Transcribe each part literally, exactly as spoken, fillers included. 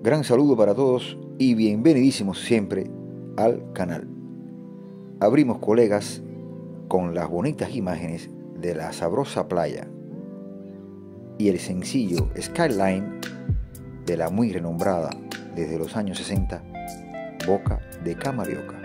Gran saludo para todos y bienvenidísimos siempre al canal. Abrimos, colegas, con las bonitas imágenes de la sabrosa playa y el sencillo skyline de la muy renombrada desde los años sesenta Boca de Camarioca.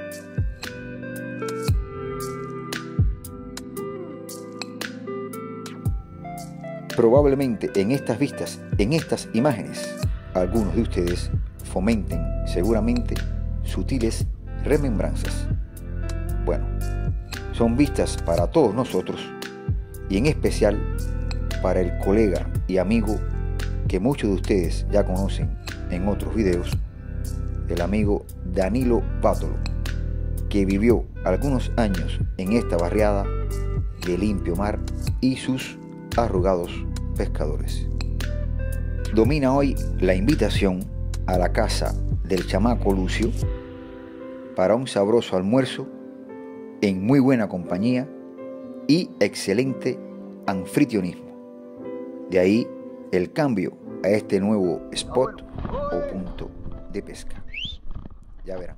Probablemente en estas vistas, en estas imágenes, algunos de ustedes fomenten seguramente sutiles remembranzas. Bueno, son vistas para todos nosotros y en especial para el colega y amigo que muchos de ustedes ya conocen en otros videos, el amigo Danilo Bátolo, que vivió algunos años en esta barriada de limpio mar y sus arrugados pescadores. Domina hoy la invitación a la casa del chamaco Lucio para un sabroso almuerzo en muy buena compañía y excelente anfitrionismo. De ahí el cambio a este nuevo spot o punto de pesca. Ya verán.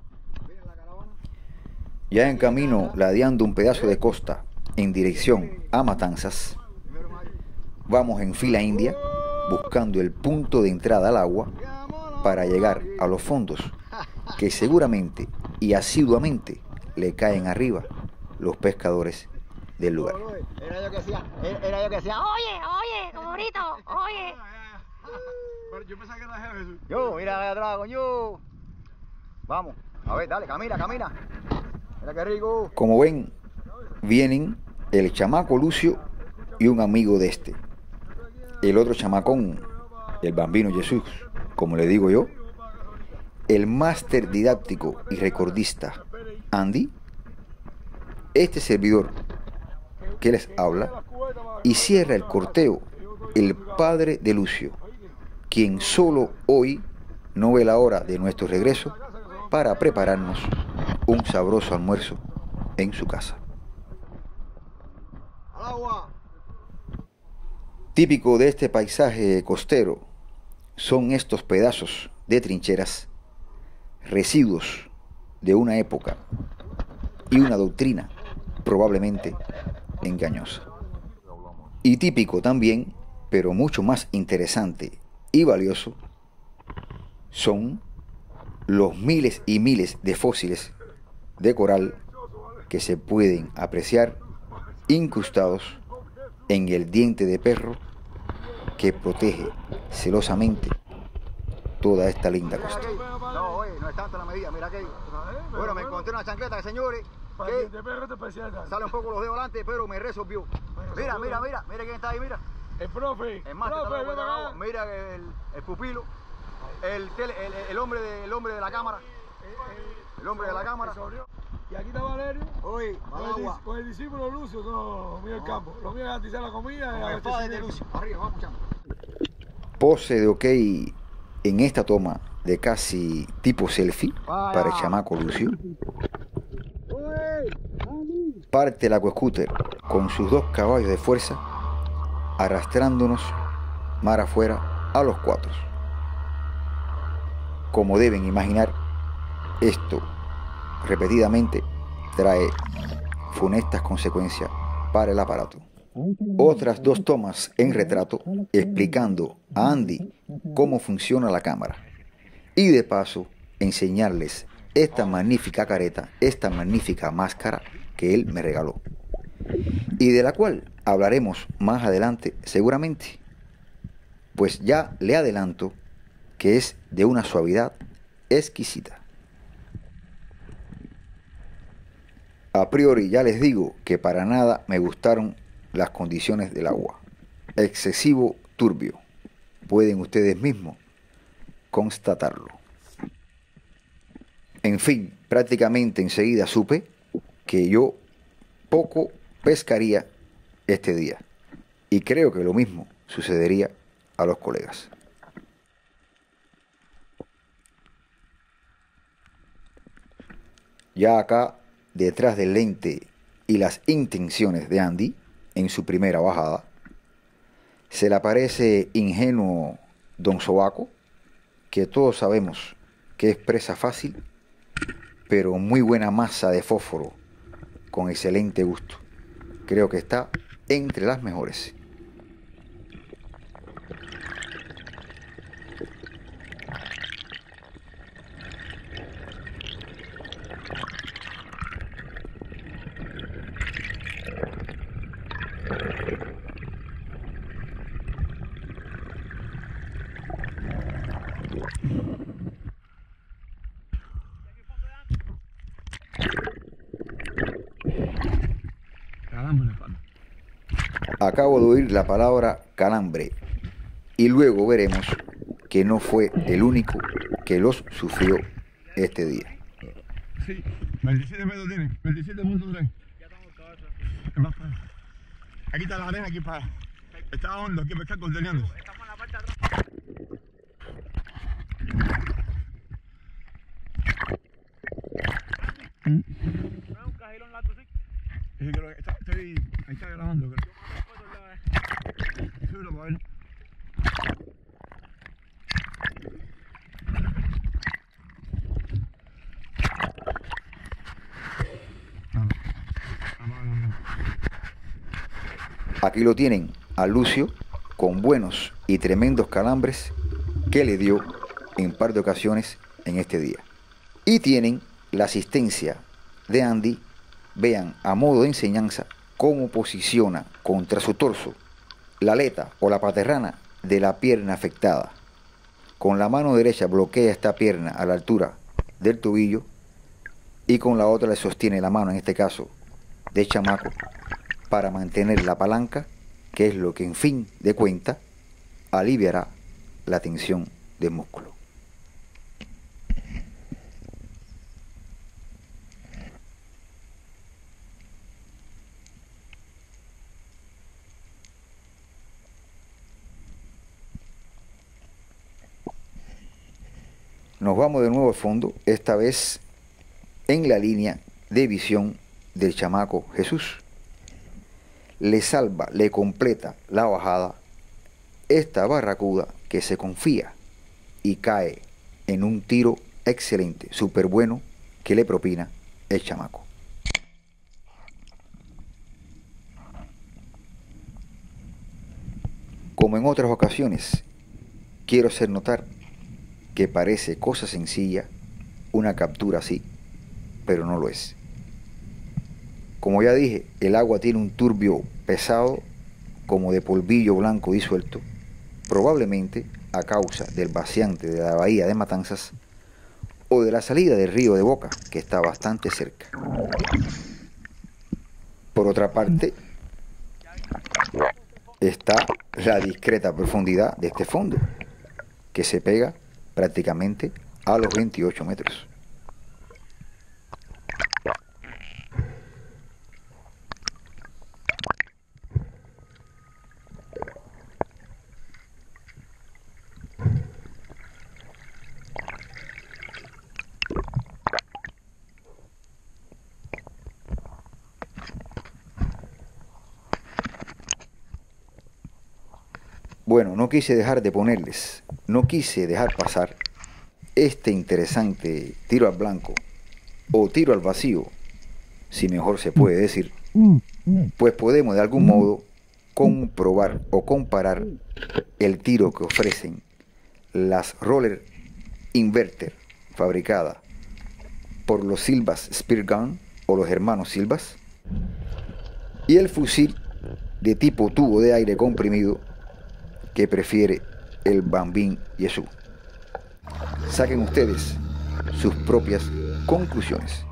Ya en camino, ladeando un pedazo de costa en dirección a Matanzas, vamos en fila india buscando el punto de entrada al agua para llegar a los fondos que seguramente y asiduamente le caen arriba los pescadores del lugar. Era yo que decía, era yo que decía, oye, oye, comorito, oye. Yo pensaba que era Jesús. Yo, mira allá atrás, coño. Vamos, a ver, dale, camina, camina. Mira qué rico. Como ven, vienen el chamaco Lucio y un amigo de este. El otro chamacón, el bambino Jesús, como le digo yo, el máster didáctico y recordista Andy, este servidor que les habla, y cierra el corteo el padre de Lucio, quien solo hoy no ve la hora de nuestro regreso para prepararnos un sabroso almuerzo en su casa. Al agua. Típico de este paisaje costero son estos pedazos de trincheras, residuos de una época y una doctrina probablemente engañosa. Y típico también, pero mucho más interesante y valioso, son los miles y miles de fósiles de coral que se pueden apreciar incrustados en el diente de perro que protege celosamente toda esta linda costa. No, oye, no es tanto la medida, mira que. Bueno, me encontré una chancleta, señores, que sale un poco los dedos delante, pero me resolvió. Mira, mira, mira, mira quién está ahí, mira. El profe. Es más, profe, ven acá. mira el, el pupilo, el, tele, el, el, hombre de, el hombre de la cámara, el hombre de la cámara. Y aquí está Valerio. Oye, con, el, con el discípulo Lucio, no, lo mío el campo. Lo mío es garantizar la comida y el padre de Lucio. Arriba, vamos, chamo. Pose de ok en esta toma de casi tipo selfie para el chamaco Lucio. Parte el aquascooter con sus dos caballos de fuerza arrastrándonos mar afuera a los cuatro. Como deben imaginar, esto repetidamente trae funestas consecuencias para el aparato. Otras dos tomas en retrato explicando a Andy cómo funciona la cámara y de paso enseñarles esta magnífica careta, esta magnífica máscara que él me regaló y de la cual hablaremos más adelante seguramente, pues ya le adelanto que es de una suavidad exquisita. A priori ya les digo que para nada me gustaron las condiciones del agua. Excesivo turbio. Pueden ustedes mismos constatarlo. En fin, prácticamente enseguida supe que yo poco pescaría este día. Y creo que lo mismo sucedería a los colegas. Ya acá, detrás del lente y las intenciones de Andy en su primera bajada, se le aparece ingenuo Don Sobaco, que todos sabemos que es presa fácil, pero muy buena masa de fósforo, con excelente gusto. Creo que está entre las mejores. Acabo de oír la palabra calambre y luego veremos que no fue el único que los sufrió este día. Sí, veintisiete metros tiene, veintisiete punto tres. Ya estamos todos. Aquí está la arena, aquí para... Está hondo, hay que pescar corteleando. Estamos en la parte de atrás. ¿No es un cajilón largo, sí? Sí, creo que está, estoy, ahí está grabando, creo. Súbelo para ver. Aquí lo tienen a Lucio con buenos y tremendos calambres que le dio en par de ocasiones en este día. Y tienen la asistencia de Andy. Vean a modo de enseñanza cómo posiciona contra su torso la aleta o la paterrana de la pierna afectada. Con la mano derecha bloquea esta pierna a la altura del tobillo y con la otra le sostiene la mano, en este caso de chamaco, para mantener la palanca, que es lo que en fin de cuenta aliviará la tensión del músculo. Nos vamos de nuevo al fondo, esta vez en la línea de visión del chamaco Jesús. Le salva, le completa la bajada esta barracuda que se confía y cae en un tiro excelente, súper bueno, que le propina el chamaco. Como en otras ocasiones, quiero hacer notar que parece cosa sencilla una captura así, pero no lo es. Como ya dije, el agua tiene un turbio pesado, como de polvillo blanco disuelto, probablemente a causa del vaciante de la bahía de Matanzas o de la salida del río de Boca, que está bastante cerca. Por otra parte, está la discreta profundidad de este fondo, que se pega prácticamente a los veintiocho metros. Bueno, no quise dejar de ponerles, no quise dejar pasar este interesante tiro al blanco o tiro al vacío, si mejor se puede decir, pues podemos de algún modo comprobar o comparar el tiro que ofrecen las Roller Inverter fabricadas por los Silvas Spear Gun o los hermanos Silvas y el fusil de tipo tubo de aire comprimido que prefiere el Bambín Jesús. Saquen ustedes sus propias conclusiones.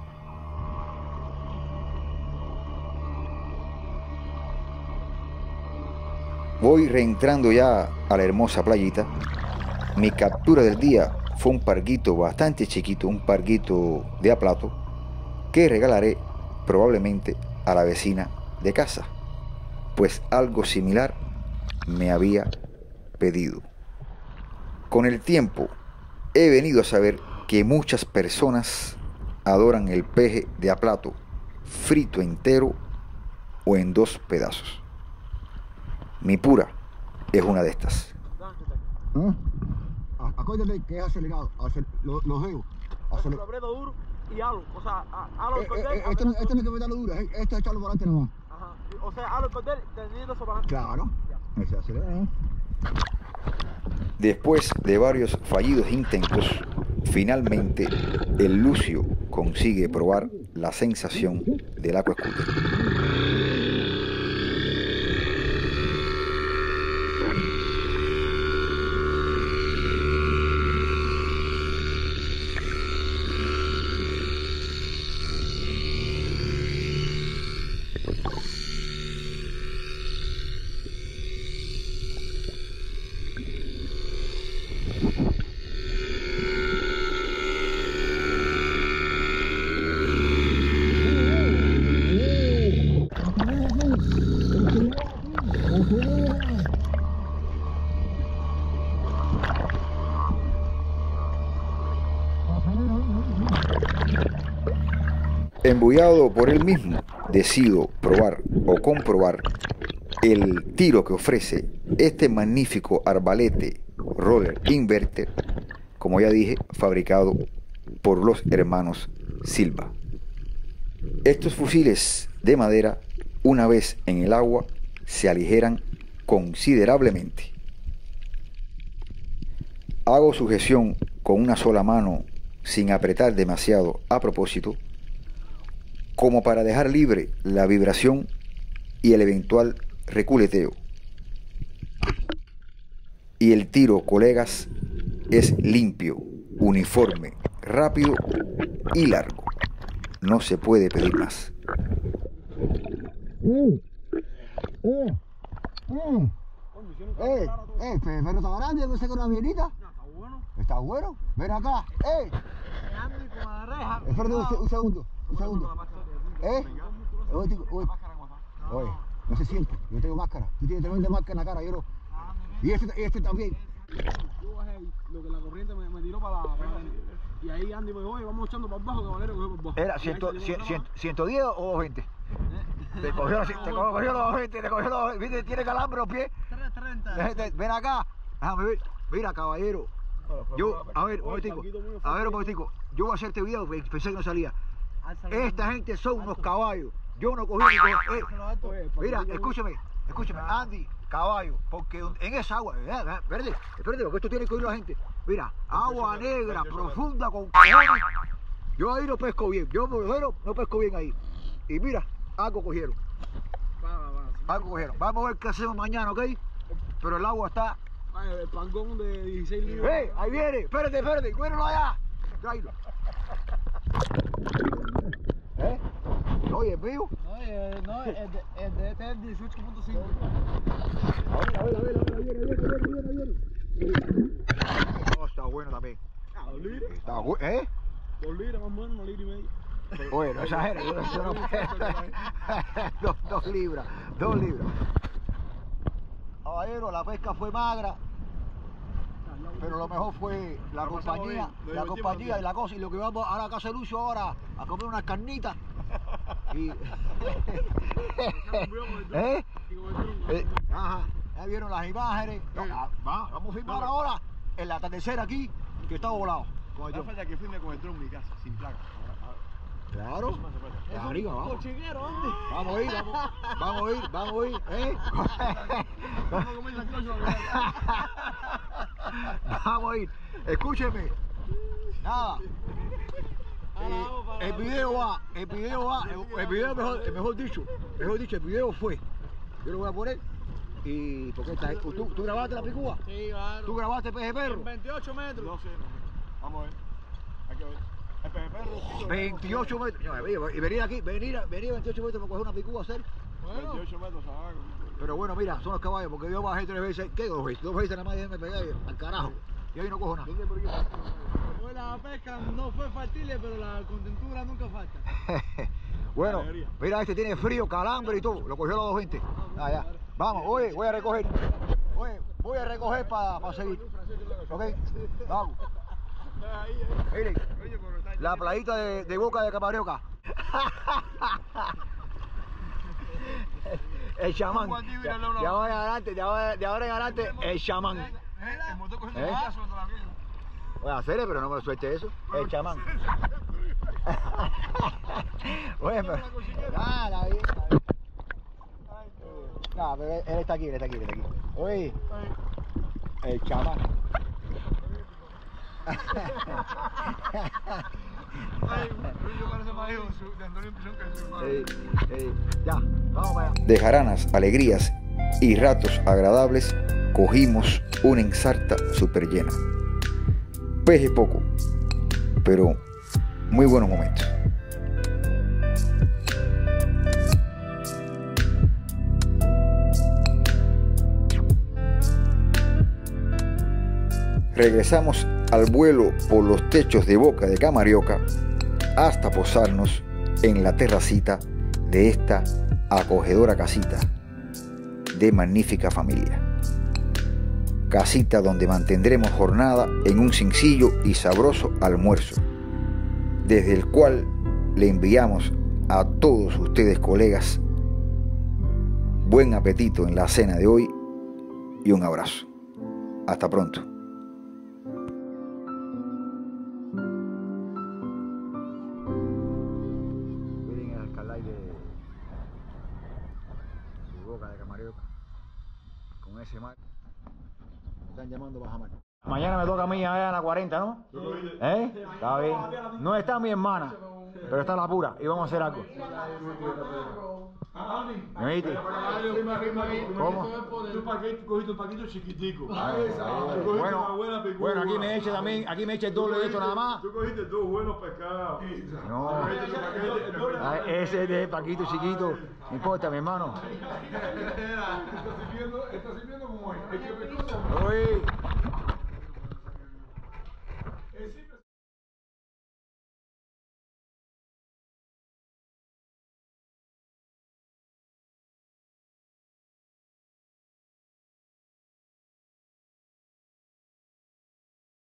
Voy reentrando ya a la hermosa playita. Mi captura del día fue un parguito bastante chiquito, un parguito de aplato, que regalaré probablemente a la vecina de casa, pues algo similar me había pedido. Con el tiempo he venido a saber que muchas personas adoran el peje de aplato frito entero o en dos pedazos. Mi pura es una de estas. ¿Ah? acuérdate que es acelerado, aceler, lo, los dedos. Aceler... Lo aprieto duro y halo, o sea, halo el cordel. Eh, eh, esto, no, esto no hay que meterlo duro, esto es echarlo para adelante nomás. Ajá, o sea, halo el cordel teniendo eso para adelante. Claro, ya. Ese acelera, ¿eh? Después de varios fallidos intentos, finalmente el Lucio consigue probar la sensación del aquascooter. Embullado por él mismo, decido probar o comprobar el tiro que ofrece este magnífico arbalete Roller Inverter, como ya dije, fabricado por los hermanos Silva. Estos fusiles de madera, una vez en el agua, se aligeran considerablemente. Hago sujeción con una sola mano sin apretar demasiado a propósito, como para dejar libre la vibración y el eventual reculeteo. Y el tiro, colegas, es limpio, uniforme, rápido y largo. No se puede pedir más. ¡Eh! ¡Eh! ¡Eh! ¡Eh! ¡Eh! ¿Pero está grande? ¿No sé con una mielita? Está bueno. Está bueno. Ven acá. ¡Eh! Espérate un, un segundo. Un segundo. ¿Eh? Oye, oye, oye, no se siente. Yo tengo máscara. Tú tienes tremenda máscara en la cara. Yo no. Y este, y este también. Yo bajé lo que la corriente me, me tiró para la. Para la y ahí Andy me dijo, oye, vamos echando para abajo, que Valero cogió por abajo. ¿Era ciento diez o doscientos veinte? Te cogió, te cogió los veinte, te cogió los veinte, tiene calambre los pies. trescientos treinta. Ven acá, déjame ver. Mira, caballero. Yo, a ver, un momentico. A ver, un momentico. Yo voy a hacer este video, pensé que no salía. Esta gente son unos caballos. Yo no cogí ni cogí. Eh, mira, escúchame, escúchame, Andy, caballo, porque en esa agua, espérate, espérate, porque esto tiene que oír la gente. Mira, agua negra, profunda, con cojones. Yo ahí no pesco bien, yo por lo menos no pesco bien ahí. Y mira, algo cogieron. Algo cogieron. Vamos a ver qué hacemos mañana, ¿ok? Pero el agua está. El pangón de dieciséis libras. ¡Eh! Ahí viene, espérate, espérate, cuéralo allá. Tráelo. ¿Eh? Oye, ¿es mío? No, eh, no, el de, el de este es dieciocho punto cinco. A ver, a ver, a ver, a ver, viene, viene, viene, viene. Oh, está bueno también. Ah, dos libras. Está bueno, ¿eh? Dos libras más o menos, una libra y media. Oye, no exageres, yo no, no dos, dos libras, dos libras. Caballero, la pesca fue magra, pero lo mejor fue la compañía, la compañía y la cosa. Y lo que vamos ahora a casa de Lucio ahora a comer unas carnitas. Y... ¿Eh? ¿Eh? Ajá, ya vieron las imágenes. No, va, vamos a filmar ahora el atardecer aquí, que está volado. No falta que filme con el dron en mi casa, sin placa. Claro, arriba, vamos. Cochiguero, ¿dónde? Vamos a ir, vamos, vamos a ir, vamos a ir, ¿eh? Vamos a comer sancocho. Vamos a ir, escúcheme. Nada. Eh, el video va, el video va, el, el video mejor, mejor dicho, mejor dicho, el video fue. Yo lo voy a poner y porque esta, ¿tú, ¿tú grabaste la picúa? Sí, claro. ¿Tú grabaste peje perro? En veintiocho metros. No sé, no sé. Vamos a ver. Hay que ver. El peje perro. veintiocho metros. No, y venir aquí, venir, venir a veintiocho metros para coger una picúa a hacer. Bueno. veintiocho metros abajo. Pero bueno, mira, son los caballos, porque yo bajé tres veces, ¿qué dos veces? Dos veces nada más y me pegué al carajo. Y ahí no cojo nada. Pues la pesca no fue factible, pero la contentura nunca falta. Bueno, mira, este tiene frío, calambre y todo. Lo cogió los dos veinte. Ah, ya. Vamos, oye, voy a recoger. Oye, voy a recoger para pa seguir. Ok, vamos. Miren, la playita de, de Boca de Camarioca. El chamán. De ahora en adelante, de ahora, de ahora en adelante, el chamán. El motor cogiendo ¿Eh? un paso, Voy a hacerle, pero no me lo suelte eso. El chamán. Bueno, pero... Ah, está bien, está bien. No, pero él, él está aquí, él está aquí, él está aquí. Oye, el chamán. Ey, ey, ya, vamos para allá. De jaranas, alegrías y ratos agradables, cogimos una ensarta súper llena. Peje poco, pero muy buenos momentos. Regresamos al vuelo por los techos de Boca de Camarioca hasta posarnos en la terracita de esta acogedora casita de magnífica familia. Casita donde mantendremos jornada en un sencillo y sabroso almuerzo, desde el cual le enviamos a todos ustedes, colegas, buen apetito en la cena de hoy y un abrazo. Hasta pronto. Miren el alcalde de, de Boca de Camarioca con ese mar. Me están llamando para Jamar. Mañana me toca a mí allá en la cuarenta, ¿no? ¿Eh? Está bien. No está mi hermana, pero está la pura y vamos a hacer algo. ¿Me oíste? ¿Cómo? Tú cogiste un paquito chiquitico. Bueno, bueno, aquí me echa también, aquí me echa el doble de esto nada más. Tú cogiste dos buenos pescados. No, ese es de paquito chiquito. No importa, mi hermano.